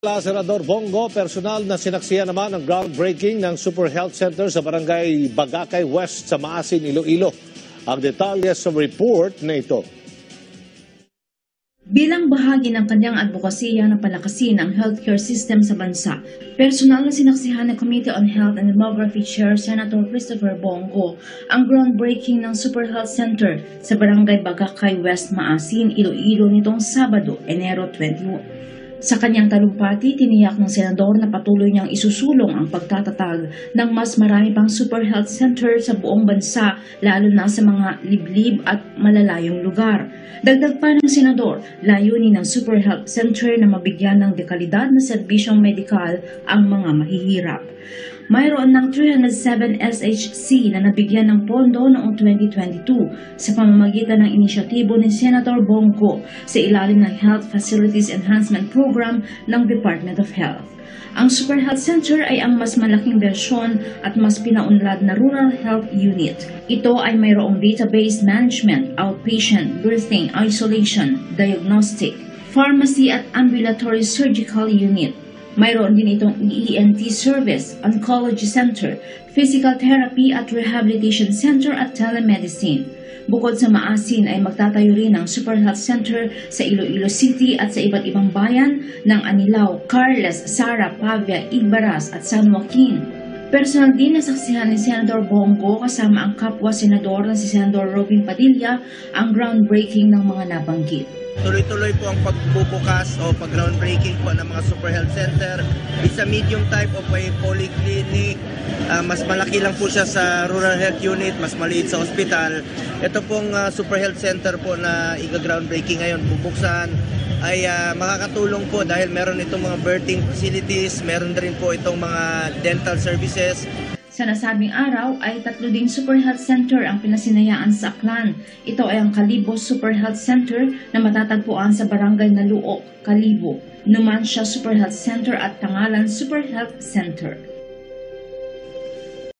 Senador Bongo, personal na sinaksihan naman ang groundbreaking ng Super Health Center sa Barangay Bagakay West sa Maasin, Iloilo. Ang detalye sa report na ito. Bilang bahagi ng kanyang advokasya na palakasin ang healthcare system sa bansa, personal na sinaksihan ng Committee on Health and Demography Chair Senator Christopher Bongo ang groundbreaking ng Super Health Center sa Barangay Bagakay West, Maasin, Iloilo nitong Sabado, Enero 21. Sa kanyang talumpati, tiniyak ng senador na patuloy niyang isusulong ang pagtatatag ng mas marami pang Super Health Center sa buong bansa, lalo na sa mga liblib at malalayong lugar. Dagdag pa ng senador, layunin ng Super Health Center na mabigyan ng dekalidad na serbisyong medikal ang mga mahihirap. Mayroon ng 307 SHC na nabigyan ng pondo noong 2022 sa pamamagitan ng inisyatibo ni Senator Bongo sa ilalim ng Health Facilities Enhancement Program ng Department of Health. Ang Super Health Center ay ang mas malaking bersyon at mas pinaunlad na rural health unit. Ito ay mayroong database management, outpatient, birthing, isolation, diagnostic, pharmacy at ambulatory surgical unit. Mayroon din itong ENT service, oncology center, physical therapy at rehabilitation center at telemedicine. Bukod sa Maasin ay magtatayo rin ng Super Health Center sa Iloilo City at sa iba't ibang bayan ng Anilao, Carles, Sara, Pavia, Igbaras at San Joaquin. Personal din nasaksihan ni Senator Bongo kasama ang kapwa senador na si Senator Robin Padilla ang groundbreaking ng mga nabanggit. Tuloy-tuloy po ang pagbubukas o pag-groundbreaking po ng mga Super Health Center. It's a medium type of a polyclinic. Mas malaki lang po siya sa rural health unit, mas maliit sa ospital. Ito pong Super Health Center po na i-groundbreaking ngayon, bubuksan, ay makakatulong po dahil meron itong mga birthing facilities, meron rin po itong mga dental services. Sa nasabing araw ay 3 ding Super Health Center ang pinasinayaan sa Aklan. Ito ay ang Kalibo Super Health Center na matatagpuan sa Barangay Naluok, Kalibo, Numancia Super Health Center at Tangalan Super Health Center.